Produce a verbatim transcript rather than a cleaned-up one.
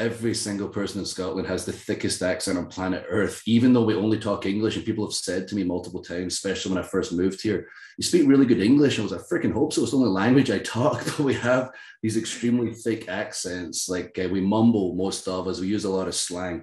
every single person in Scotland has the thickest accent on planet Earth, even though we only talk English. And people have said to me multiple times, especially when I first moved here, you speak really good English. I was, I freaking hope so. It's the only language I talk, but we have these extremely thick accents. Like uh, we mumble, most of us, we use a lot of slang.